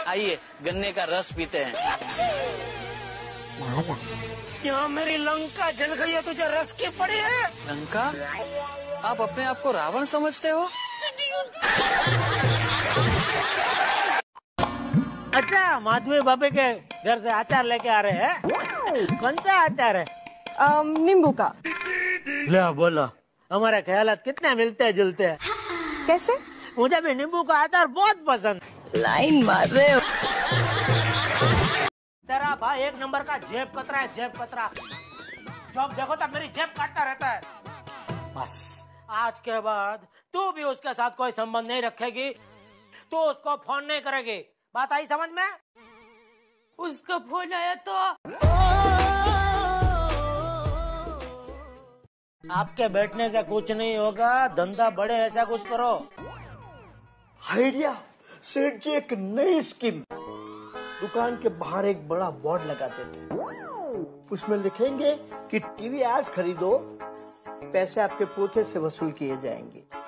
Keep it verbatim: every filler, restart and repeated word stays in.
आइए गन्ने का रस पीते हैं। यहाँ मेरी लंका जल गई है, तुझे रस की पड़ी है। लंका? आप अपने आप को रावण समझते हो? अच्छा, माधवी बाबे के घर से अचार लेके आ रहे हैं। कौन सा अचार है? नींबू का। ले बोलो, हमारे ख्यालात कितने मिलते जुलते हैं। कैसे? मुझे भी नींबू का अचार बहुत पसंद। लाइन मार रहे हो। तेरा भाई एक नंबर का जेब कतरा है, जेब कतरा। जब देखो तब मेरी जेब काटता रहता है। बस आज के बाद तू भी उसके साथ कोई संबंध नहीं रखेगी, तू उसको फोन नहीं करेगी। बात आई समझ में? उसका फोन आया तो आपके बैठने से कुछ नहीं होगा, धंधा बढ़े ऐसा कुछ करो। आइडिया सेठ जी, एक नई स्कीम। दुकान के बाहर एक बड़ा बोर्ड लगा देते हैं, उसमें लिखेंगे कि टीवी एड्स खरीदो, पैसे आपके पोते से वसूल किए जाएंगे।